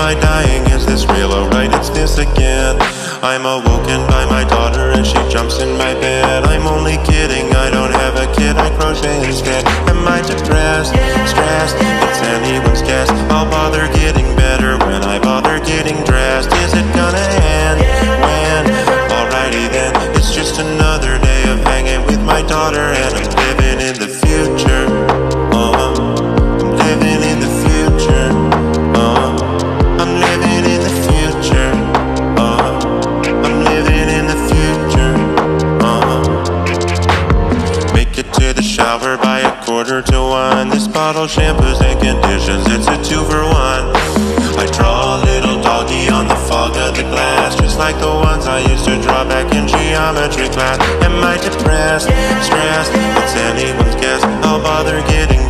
I dying? Is this real? Oh right, it's this again. I'm awoken by my daughter and she jumps in my bed. I'm only kidding, I don't have a kid, I crochet instead. Am I depressed? Stressed? It's anyone's guess. I'll bother getting better when I bother getting dressed. Is it gonna end? When? Alrighty then, it's just another day of hanging with my daughter, and I'm living in the future. I'm living in the future. I'm living in the future. I'm living in the future. Make it to the shower by 1:45. This bottle shampoos and conditions, it's a 2 for 1. I draw a little doggy on the fog of the glass, just like the ones I used to draw back in geometry class. Am I depressed? Stressed? It's anyone's guess. I'll bother getting